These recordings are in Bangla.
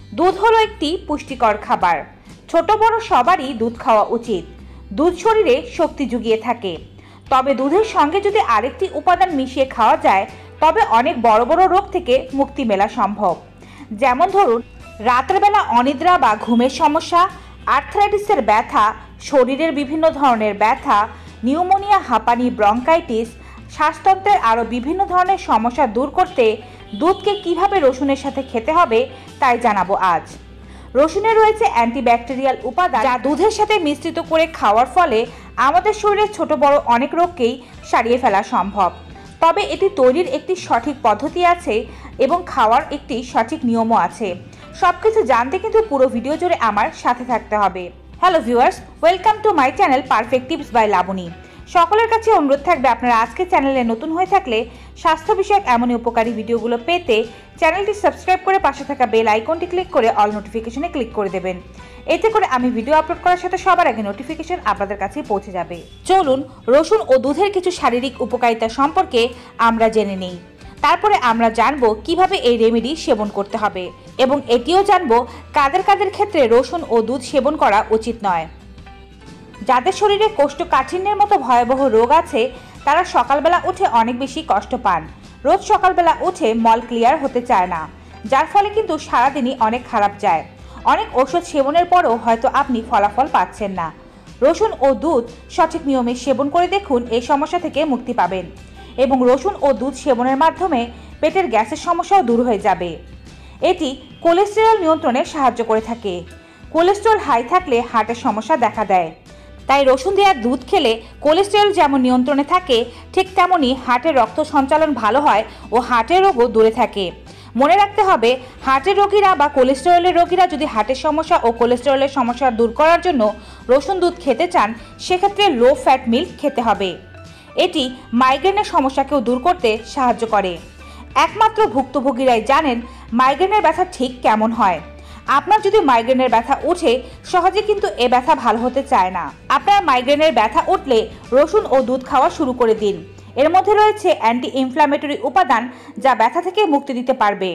দুধ হলো একটি পুষ্টিকর খাবার। ছোট বড় সবারই দুধ খাওয়া উচিত। দুধ শরীরে শক্তি জুগিয়ে থাকে। তবে দুধের সঙ্গে যদি আরেকটি উপাদান মিশিয়ে খাওয়া যায় তবে অনেক বড় বড় রোগ থেকে মুক্তি মেলা সম্ভব। যেমন ধরুন, রাতের বেলা অনিদ্রা বা ঘুমের সমস্যা, আর্থ্রাইটিসের ব্যথা, শরীরের বিভিন্ন ধরনের ব্যথা, নিউমোনিয়া, হাঁপানি, ব্রঙ্কাইটিস, শ্বাসতন্ত্রের আরও বিভিন্ন ধরনের সমস্যা দূর করতে দুধকে কিভাবে রসুনের সাথে খেতে হবে তাই জানাবো আজ। রসুনে রয়েছে অ্যান্টিব্যাকটেরিয়াল উপাদান যা দুধের সাথে মিশ্রিত করে খাওয়ার ফলে আমাদের শরীরের ছোট বড় অনেক রোগকেই সারিয়ে ফেলা সম্ভব। তবে এটি তৈরির একটি সঠিক পদ্ধতি আছে এবং খাওয়ার একটি সঠিক নিয়মও আছে। সবকিছু জানতে কিন্তু পুরো ভিডিও জুড়ে আমার সাথে থাকতে হবে। Hello viewers, welcome to my channel perfect tips by Labani. সকলের কাছে অনুরোধ থাকবে, আপনারা আজকে চ্যানেলে নতুন হয়ে থাকলে স্বাস্থ্য বিষয়ক এমনই উপকারী ভিডিওগুলো পেতে চ্যানেলটি সাবস্ক্রাইব করে পাশে থাকা বেল আইকনটি ক্লিক করে অল নোটিফিকেশনে ক্লিক করে দেবেন। এতে করে আমি ভিডিও আপলোড করার সাথে সবার আগে নোটিফিকেশন আপনাদের কাছেই পৌঁছে যাবে। চলুন রসুন ও দুধের কিছু শারীরিক উপকারিতা সম্পর্কে আমরা জেনে নিই। তারপরে আমরা জানবো কিভাবে এই রেমেডি সেবন করতে হবে এবং এটিও জানবো কাদের কাদের ক্ষেত্রে রসুন ও দুধ সেবন করা উচিত নয়। যাদের শরীরে কোষ্ঠকাঠিন্যের মতো ভয়াবহ রোগ আছে তারা সকালবেলা উঠে অনেক বেশি কষ্ট পান। রোজ সকালবেলা উঠে মল ক্লিয়ার হতে চায় না, যার ফলে কিন্তু সারাদিনই অনেক খারাপ যায়। অনেক ওষুধ সেবনের পরও হয়তো আপনি ফলাফল পাচ্ছেন না। রসুন ও দুধ সঠিক নিয়মে সেবন করে দেখুন, এই সমস্যা থেকে মুক্তি পাবেন এবং রসুন ও দুধ সেবনের মাধ্যমে পেটের গ্যাসের সমস্যাও দূর হয়ে যাবে। এটি কোলেস্টেরল নিয়ন্ত্রণে সাহায্য করে থাকে। কোলেস্টেরল হাই থাকলে হার্টের সমস্যা দেখা দেয়। তাই রসুন দেওয়া দুধ খেলে কোলেস্টেরল যেমন নিয়ন্ত্রণে থাকে ঠিক তেমনই হার্টের রক্ত সঞ্চালন ভালো হয় ও হার্টের রোগও দূরে থাকে। মনে রাখতে হবে, হার্টের রোগীরা বা কোলেস্টেরলের রোগীরা যদি হার্টের সমস্যা ও কোলেস্টেরলের সমস্যা দূর করার জন্য রসুন দুধ খেতে চান সেক্ষেত্রে লো ফ্যাট মিল্ক খেতে হবে। এটি মাইগ্রেনের সমস্যাকেও দূর করতে সাহায্য করে। একমাত্র ভুক্তভোগীরাই জানেন মাইগ্রেনের ব্যথা ঠিক কেমন হয়। আপনার যদি মাইগ্রেনের ব্যথা উঠে সহজে কিন্তু এ ব্যথা ভালো হতে চায় না। আপনার মাইগ্রেনের ব্যথা উঠলে রসুন ও দুধ খাওয়া শুরু করে দিন। এর মধ্যে রয়েছে অ্যান্টি ইনফ্ল্যামেটরি উপাদান যা ব্যথা থেকে মুক্তি দিতে পারবে।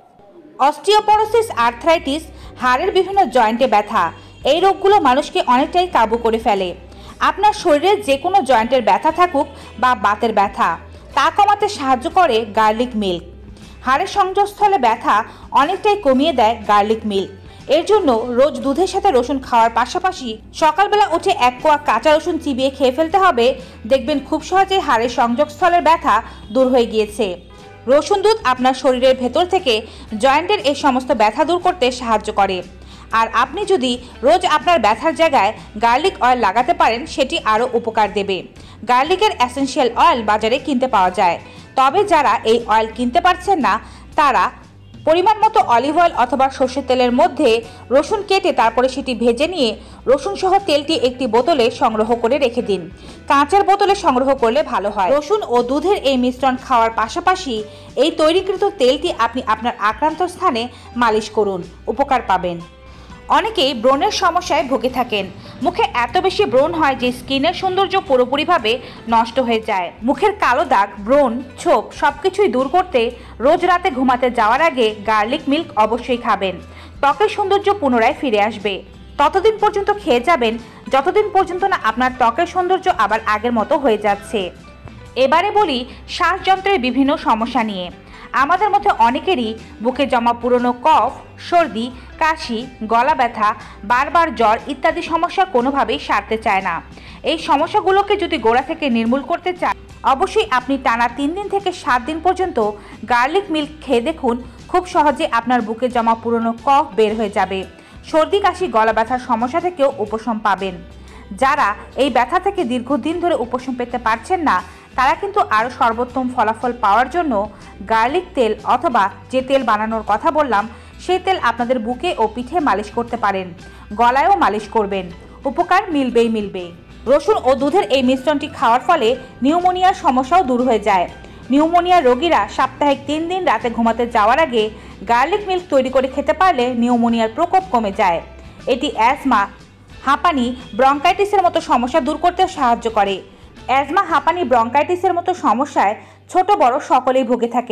অস্টিওপরোসিস, আর্থ্রাইটিস, হাড়ের বিভিন্ন জয়েন্টে ব্যথা, এই রোগগুলো মানুষকে অনেকটাই কাবু করে ফেলে। আপনার শরীরে যে কোনো জয়েন্টের ব্যথা থাকুক বা বাতের ব্যথা, তা কমাতে সাহায্য করে গার্লিক মিল্ক। হাড়ের সংযোগস্থলে ব্যথা অনেকটাই কমিয়ে দেয় গার্লিক মিল্ক। এর জন্য রোজ দুধের সাথে রসুন খাওয়ার পাশাপাশি সকালবেলা উঠে এক কোয়া কাঁচা রসুন চিবিয়ে খেয়ে ফেলতে হবে। দেখবেন খুব সহজেই হাড়ের সংযোগস্থলের ব্যথা দূর হয়ে গিয়েছে। রসুন দুধ আপনার শরীরের ভেতর থেকে জয়েন্টের এই সমস্ত ব্যথা দূর করতে সাহায্য করে। আর আপনি যদি রোজ আপনার ব্যথার জায়গায় গার্লিক অয়েল লাগাতে পারেন সেটি আরও উপকার দেবে। গার্লিকের এসেনশিয়াল অয়েল বাজারে কিনতে পাওয়া যায়। তবে যারা এই অয়েল কিনতে পারছেন না তারা পরিমাণ মতো অলিভ অয়েল অথবা সর্ষের তেলের মধ্যে রসুন কেটে তারপরে সেটি ভেজে নিয়ে রসুন সহ তেলটি একটি বোতলে সংগ্রহ করে রেখে দিন। কাঁচের বোতলে সংগ্রহ করলে ভালো হয়। রসুন ও দুধের এই মিশ্রণ খাওয়ার পাশাপাশি এই তৈরিকৃত তেলটি আপনি আপনার আক্রান্ত স্থানে মালিশ করুন, উপকার পাবেন। অনেকেই ব্রণের সমস্যায় ভুগে থাকেন। মুখে এত বেশি ব্রণ হয় যে স্কিনের সৌন্দর্য পুরোপুরিভাবে নষ্ট হয়ে যায়। মুখের কালো দাগ, ব্রণ, ছোপ সবকিছুই দূর করতে রোজ রাতে ঘুমাতে যাওয়ার আগে গার্লিক মিল্ক অবশ্যই খাবেন। ত্বকের সৌন্দর্য পুনরায় ফিরে আসবে। ততদিন পর্যন্ত খেয়ে যাবেন যতদিন পর্যন্ত না আপনার ত্বকের সৌন্দর্য আবার আগের মতো হয়ে যাচ্ছে। এবারে বলি শ্বাসযন্ত্রের বিভিন্ন সমস্যা নিয়ে। আমাদের মধ্যে অনেকেরই বুকে জমা পুরনো কফ, সর্দি, কাশি, গলা ব্যথা, বারবার জ্বর ইত্যাদি সমস্যা কোনোভাবেই সারতে চায় না। এই সমস্যাগুলোকে যদি গোড়া থেকে নির্মূল করতে চান অবশ্যই আপনি টানা 3 দিন থেকে 7 দিন পর্যন্ত গার্লিক মিল্ক খেয়ে দেখুন। খুব সহজে আপনার বুকে জমা পুরনো কফ বের হয়ে যাবে। সর্দি, কাশি, গলা ব্যথার সমস্যা থেকেও উপশম পাবেন। যারা এই ব্যথা থেকে দীর্ঘদিন ধরে উপশম পেতে পারছেন না তারা কিন্তু আরও সর্বোত্তম ফলাফল পাওয়ার জন্য গার্লিক তেল অথবা যে তেল বানানোর কথা বললাম সেই তেল আপনাদের বুকে ও পিঠে মালিশ করতে পারেন। গলায়ও মালিশ করবেন, উপকার মিলবে। রসুন ও দুধের এই মিশ্রণটি খাওয়ার ফলে নিউমোনিয়ার সমস্যাও দূর হয়ে যায়। নিউমোনিয়া রোগীরা সাপ্তাহিক 3 দিন রাতে ঘুমাতে যাওয়ার আগে গার্লিক মিল্ক তৈরি করে খেতে পারলে নিউমোনিয়ার প্রকোপ কমে যায়। এটি অ্যাজমা, হাঁপানি, ব্রঙ্কাইটিসের মতো সমস্যা দূর করতে সাহায্য করে। অ্যাজমা, হাঁপানি, ব্রঙ্কাইটিসের মতো সমস্যায় ছোট বড় সকলেই ভুগে থাকেন।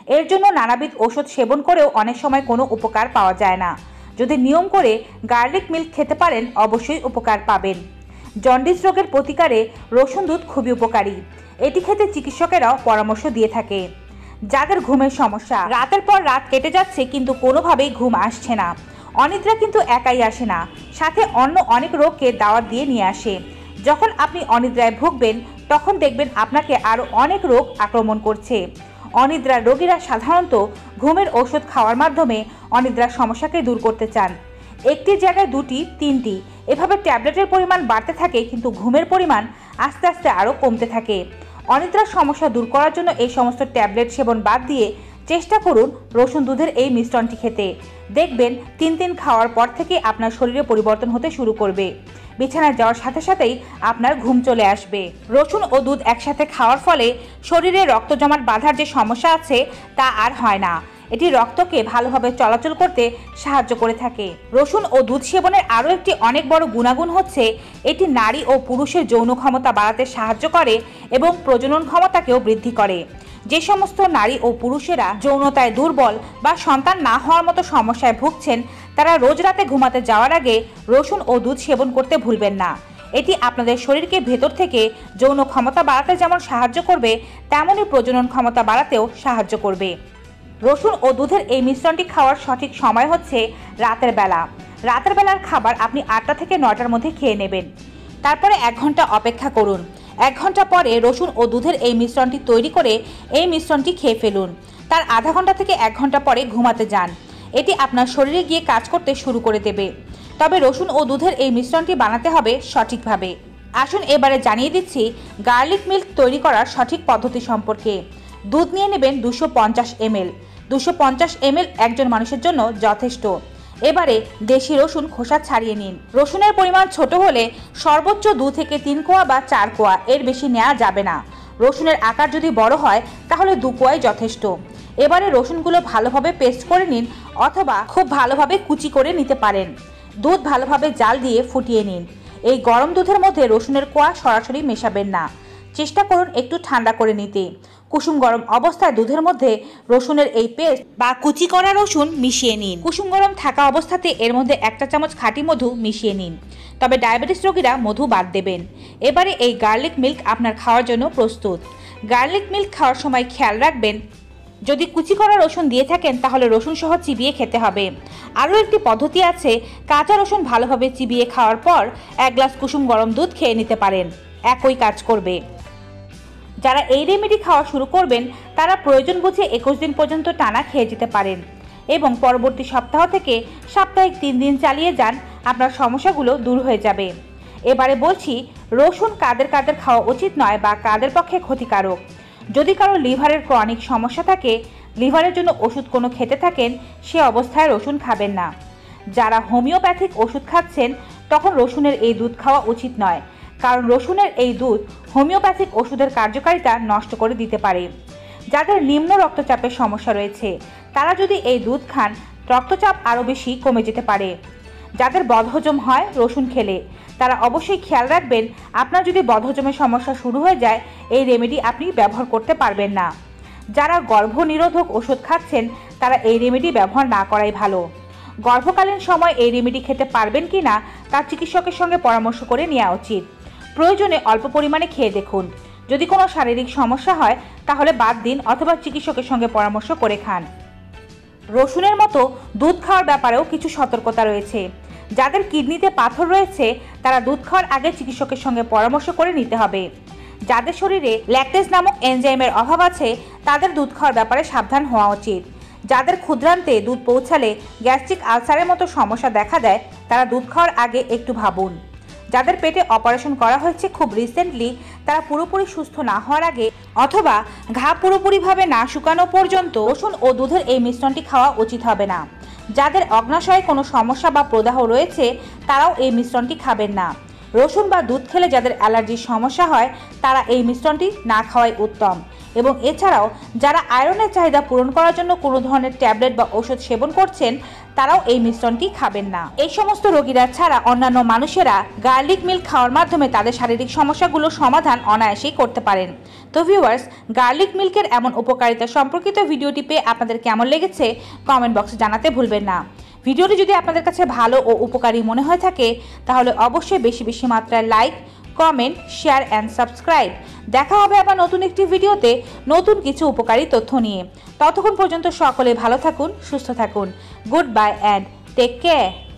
এর জন্য নানাবিধ ওষুধ সেবন করেও অনেক সময় কোনো উপকার পাওয়া যায় না। যদি নিয়ম করে গার্লিক মিল্ক খেতে পারেন অবশ্যই উপকার পাবেন। জন্ডিস রোগের প্রতিকারে রসুন দুধ খুবই উপকারী। এটি খেতে চিকিৎসকেরাও পরামর্শ দিয়ে থাকে। যাদের ঘুমের সমস্যা, রাতের পর রাত কেটে যাচ্ছে কিন্তু কোনোভাবেই ঘুম আসছে না, অনিদ্রা কিন্তু একাই আসে না, সাথে অন্য অনেক রোগকে দাওয়াত দিয়ে নিয়ে আসে। যখন আপনি অনিদ্রায় ভুগবেন তখন দেখবেন আপনাকে আরও অনেক রোগ আক্রমণ করছে। অনিদ্রার রোগীরা সাধারণত ঘুমের ওষুধ খাওয়ার মাধ্যমে অনিদ্রার সমস্যাকে দূর করতে চান। একটির জায়গায় দুটি, তিনটি, এভাবে ট্যাবলেটের পরিমাণ বাড়তে থাকে কিন্তু ঘুমের পরিমাণ আস্তে আস্তে আরও কমতে থাকে। অনিদ্রার সমস্যা দূর করার জন্য এই সমস্ত ট্যাবলেট সেবন বাদ দিয়ে চেষ্টা করুন রসুন দুধের এই মিশ্রণটি খেতে। দেখবেন 3 দিন খাওয়ার পর থেকে আপনার শরীরে পরিবর্তন হতে শুরু করবে। বিছানায় যাওয়ার সাথে সাথেই আপনার ঘুম চলে আসবে। রসুন ও দুধ একসাথে খাওয়ার ফলে শরীরে রক্ত জমাট বাঁধার যে সমস্যা আছে তা আর হয় না। এটি রক্তকে ভালোভাবে চলাচল করতে সাহায্য করে থাকে। রসুন ও দুধ সেবনের আরও একটি অনেক বড় গুণাগুণ হচ্ছে এটি নারী ও পুরুষের যৌন ক্ষমতা বাড়াতে সাহায্য করে এবং প্রজনন ক্ষমতাকেও বৃদ্ধি করে। যে সমস্ত নারী ও পুরুষেরা যৌনতায় দুর্বল বা সন্তান না হওয়ার মতো সমস্যায় ভুগছেন তারা রোজ রাতে ঘুমাতে যাওয়ার আগে রসুন ও দুধ সেবন করতে ভুলবেন না। এটি আপনাদের শরীরকে ভেতর থেকে যৌন ক্ষমতা বাড়াতে যেমন সাহায্য করবে তেমনই প্রজনন ক্ষমতা বাড়াতেও সাহায্য করবে। রসুন ও দুধের এই মিশ্রণটি খাওয়ার সঠিক সময় হচ্ছে রাতের বেলা। রাতের বেলার খাবার আপনি 8টা থেকে 9টার মধ্যে খেয়ে নেবেন। তারপরে 1 ঘন্টা অপেক্ষা করুন। 1 ঘন্টা পরে রসুন ও দুধের এই মিশ্রণটি তৈরি করে এই মিশ্রণটি খেয়ে ফেলুন। তার আধা ঘন্টা থেকে 1 ঘন্টা পরে ঘুমাতে যান। এটি আপনার শরীরে গিয়ে কাজ করতে শুরু করে দেবে। তবে রসুন ও দুধের এই মিশ্রণটি বানাতে হবে সঠিকভাবে। আসুন এবারে জানিয়ে দিচ্ছি গার্লিক মিল্ক তৈরি করার সঠিক পদ্ধতি সম্পর্কে। দুধ নিয়ে নেবেন 250 ml। 250 ml একজন মানুষের জন্য যথেষ্ট। এবারে দেশি রসুন খোসা ছাড়িয়ে নিন। রসুনের পরিমাণ ছোট হলে সর্বোচ্চ 2 থেকে 3 কোয়া বা 4 কোয়া, এর বেশি নেওয়া যাবে না। রসুনের আকার যদি বড় হয় তাহলে 2 কোয়াই যথেষ্ট। এবারে রসুনগুলো ভালোভাবে পেস্ট করে নিন অথবা খুব ভালোভাবে কুচি করে নিতে পারেন। দুধ ভালোভাবে জাল দিয়ে ফুটিয়ে নিন। এই গরম দুধের মধ্যে রসুনের কোয়া সরাসরি মেশাবেন না, চেষ্টা করুন একটু ঠান্ডা করে নিতে। কুসুম গরম অবস্থায় দুধের মধ্যে রসুনের এই পেস্ট বা কুচি করা রসুন মিশিয়ে নিন। কুসুম গরম থাকা অবস্থাতে এর মধ্যে 1 চামচ খাঁটি মধু মিশিয়ে নিন। তবে ডায়াবেটিস রোগীরা মধু বাদ দেবেন। এবারে এই গার্লিক মিল্ক আপনার খাওয়ার জন্য প্রস্তুত। গার্লিক মিল্ক খাওয়ার সময় খেয়াল রাখবেন যদি কুচি করা রসুন দিয়ে থাকেন তাহলে রসুন সহ চিবিয়ে খেতে হবে। আরও একটি পদ্ধতি আছে, কাঁচা রসুন ভালোভাবে চিবিয়ে খাওয়ার পর 1 গ্লাস কুসুম গরম দুধ খেয়ে নিতে পারেন, একই কাজ করবে। যারা এই রেমেডি খাওয়া শুরু করবেন তারা প্রয়োজন বুঝে 21 দিন পর্যন্ত টানা খেয়ে যেতে পারেন এবং পরবর্তী সপ্তাহ থেকে সাপ্তাহিক 3 দিন চালিয়ে যান, আপনার সমস্যাগুলো দূর হয়ে যাবে। এবারে বলছি রসুন কাদের কাদের খাওয়া উচিত নয় বা কাদের পক্ষে ক্ষতিকারক। যদি কারো লিভারের ক্রনিক সমস্যা থাকে, লিভারের জন্য ওষুধ কোনো খেতে থাকেন, সে অবস্থায় রসুন খাবেন না। যারা হোমিওপ্যাথিক ওষুধ খাচ্ছেন তখন রসুনের এই দুধ খাওয়া উচিত নয়, কারণ রসুনের এই দুধ হোমিওপ্যাথিক ওষুধের কার্যকারিতা নষ্ট করে দিতে পারে। যাদের নিম্ন রক্তচাপের সমস্যা রয়েছে তারা যদি এই দুধ খান রক্তচাপ আরও বেশি কমে যেতে পারে। যাদের বদহজম হয় রসুন খেলে তারা অবশ্যই খেয়াল রাখবেন আপনার যদি বদহজমের সমস্যা শুরু হয়ে যায় এই রেমেডি আপনি ব্যবহার করতে পারবেন না। যারা গর্ভনিরোধক ওষুধ খাচ্ছেন তারা এই রেমেডি ব্যবহার না করাই ভালো। গর্ভকালীন সময় এই রেমেডি খেতে পারবেন কি না তার চিকিৎসকের সঙ্গে পরামর্শ করে নেওয়া উচিত। প্রয়োজনে অল্প পরিমাণে খেয়ে দেখুন। যদি কোনো শারীরিক সমস্যা হয় তাহলে বাদ দিন অথবা চিকিৎসকের সঙ্গে পরামর্শ করে খান। রসুনের মতো দুধ খাওয়ার ব্যাপারেও কিছু সতর্কতা রয়েছে। যাদের কিডনিতে পাথর রয়েছে তারা দুধ খাওয়ার আগে চিকিৎসকের সঙ্গে পরামর্শ করে নিতে হবে। যাদের শরীরে ল্যাকটেজ নামক এনজাইমের অভাব আছে তাদের দুধ খাওয়ার ব্যাপারে সাবধান হওয়া উচিত। যাদের ক্ষুদ্রান্তে দুধ পৌঁছালে গ্যাস্ট্রিক আলসারের মতো সমস্যা দেখা দেয় তারা দুধ খাওয়ার আগে একটু ভাবুন। যাদের পেটে অপারেশন করা হয়েছে খুব রিসেন্টলি তারা পুরোপুরি সুস্থ না হওয়ার আগে অথবা ঘা পুরোপুরিভাবে না শুকানো পর্যন্ত রসুন ও দুধের এই মিশ্রণটি খাওয়া উচিত হবে না। যাদের অগ্নাশয়ে কোনো সমস্যা বা প্রদাহ রয়েছে তারাও এই মিশ্রণটি খাবেন না। রসুন বা দুধ খেলে যাদের অ্যালার্জির সমস্যা হয় তারা এই মিশ্রণটি না খাওয়াই উত্তম। এবং এছাড়াও যারা আয়রনের চাহিদা পূরণ করার জন্য কোনো ধরনের ট্যাবলেট বা ওষুধ সেবন করছেন তারাও এই মিশ্রণটি খাবেন না। এই সমস্ত রোগীরা ছাড়া অন্যান্য মানুষেরা গার্লিক মিল্ক খাওয়ার মাধ্যমে তাদের শারীরিক সমস্যাগুলো সমাধান অনায়াসেই করতে পারেন। তো ভিউয়ার্স, গার্লিক মিল্কের এমন উপকারিতা সম্পর্কিত ভিডিওটি পেয়ে আপনাদের কেমন লেগেছে কমেন্ট বক্সে জানাতে ভুলবেন না। ভিডিওটি যদি আপনাদের কাছে ভালো ও উপকারী মনে হয়ে থাকে তাহলে অবশ্যই বেশি বেশি মাত্রায় like, comment, share and subscribe. দেখা হবে আবার নতুন একটি ভিডিওতে নতুন কিছু উপকারী তথ্য নিয়ে। ততক্ষণ পর্যন্ত সকলে ভালো থাকুন, সুস্থ থাকুন। Good bye and take care.